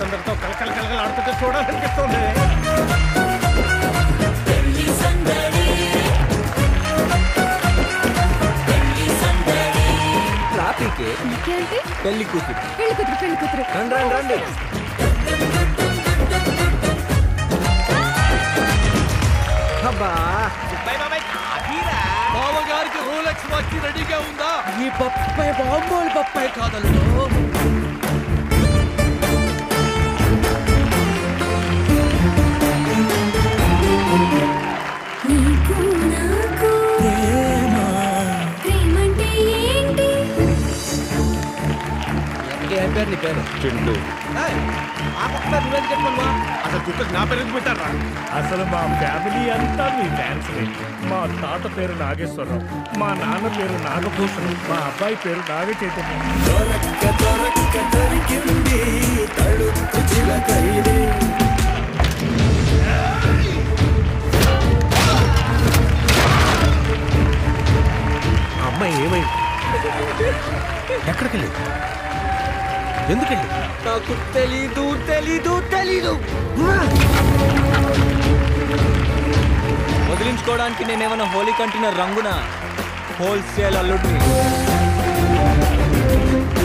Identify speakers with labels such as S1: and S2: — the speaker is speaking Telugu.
S1: అందరితో కలకల కలకల ఆడుతుంటే చూడాలనిపిస్తుంది.
S2: పెళ్లి కూతురు
S3: రండి రండి రండి.
S2: అబ్బా
S1: బావగారికి రోలెక్స్ వాచ్ రెడీగా ఉందా?
S2: ఈ పప్పాయి బాంబోలు పప్పాయి కాదల్లో. నీ పేరు
S3: చింటూ.
S1: అసలు కుక్కకి నా పేరు పెట్టారా?
S4: అసలు మా ఫ్యామిలీ అంతా మీ ఫ్యాన్స్. మా తాత పేరు నాగేశ్వరరావు, మా నాన్న పేరు నాగభూషణం, మా అబ్బాయి పేరు నాగ చైతన్యం.
S1: అమ్మాయి ఏమైంది? ఎక్కడికి వెళ్ళి? ఎందుకెళ్ళి?
S2: నాకు తెలీదు తెలీదు తెలీదు. వదిలించుకోవడానికి నేనేమన్నా హోలీ కంటిన రంగున హోల్సేల్ అల్లుడిని.